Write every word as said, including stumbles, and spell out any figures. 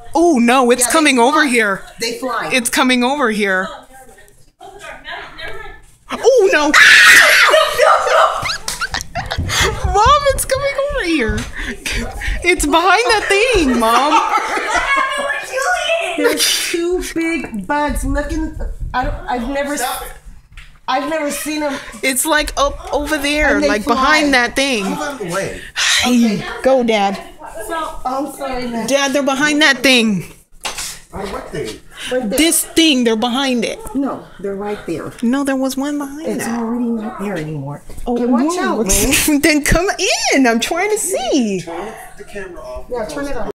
Oh no, it's Yeah, they coming fly. over here. They fly. It's coming over here. Oh no! Mom, it's coming over here. It's behind that thing, Mom. There's two big bugs looking. I don't. I've never. I've never seen them. It's like up over there, And they like fly. behind that thing. Move out of the way. Hey, go, Dad. So I'm sorry, man. Dad, they're behind that thing. Oh, what thing? But they- This thing, they're behind it. no, they're right there. No, there was one behind It's that. already not there anymore. Oh, Okay, watch no. out, man. Then come in. I'm trying to see. Turn the camera off. Yeah, turn it off.